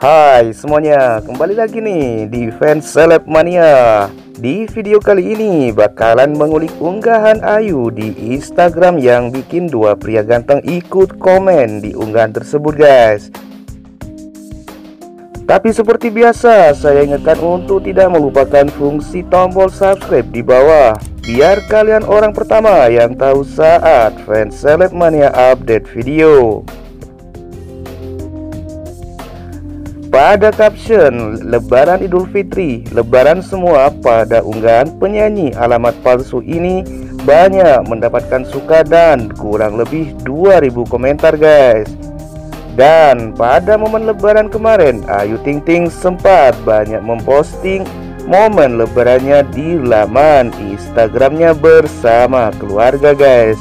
Hai semuanya, kembali lagi nih di Fans Seleb Mania. Di video kali ini bakalan mengulik unggahan Ayu di Instagram yang bikin dua pria ganteng ikut komen di unggahan tersebut guys. Tapi seperti biasa, saya ingatkan untuk tidak melupakan fungsi tombol subscribe di bawah, biar kalian orang pertama yang tahu saat Fans Seleb Mania update video. Pada caption Lebaran Idul Fitri, Lebaran semua, pada unggahan penyanyi alamat palsu ini banyak mendapatkan suka dan kurang lebih 2000 komentar guys. Dan pada momen Lebaran kemarin, Ayu Ting Ting sempat banyak memposting momen Lebarannya di laman Instagramnya bersama keluarga guys.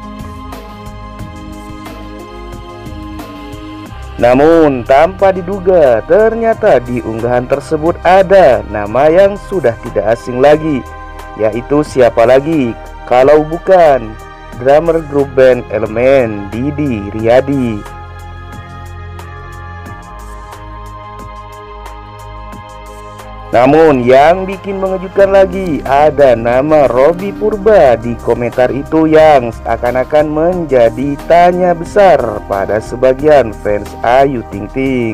Namun tanpa diduga, ternyata di unggahan tersebut ada nama yang sudah tidak asing lagi, yaitu siapa lagi kalau bukan drummer grup band Elemen, Didi Riyadi. Namun yang bikin mengejutkan lagi, ada nama Robby Purba di komentar itu yang seakan-akan menjadi tanya besar pada sebagian fans Ayu Ting Ting.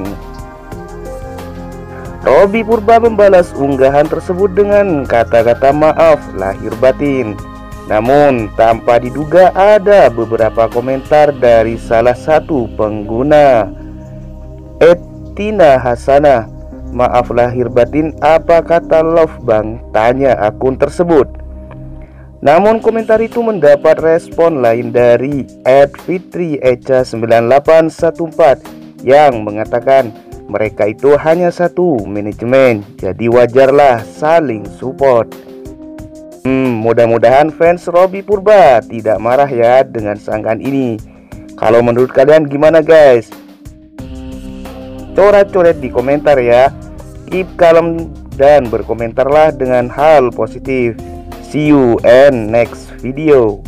Robby Purba membalas unggahan tersebut dengan kata-kata maaf lahir batin. Namun tanpa diduga ada beberapa komentar dari salah satu pengguna, Tina Hasanah. Maaf lahir batin, apa kata Love Bang? Tanya akun tersebut. Namun komentar itu mendapat respon lain dari @fitri_echa9814 yang mengatakan mereka itu hanya satu manajemen, jadi wajarlah saling support. Mudah-mudahan fans Robby Purba tidak marah ya dengan sanggahan ini. Kalau menurut kalian gimana guys? Coret-coret di komentar ya. Keep kalem dan berkomentarlah dengan hal positif. See you and next video.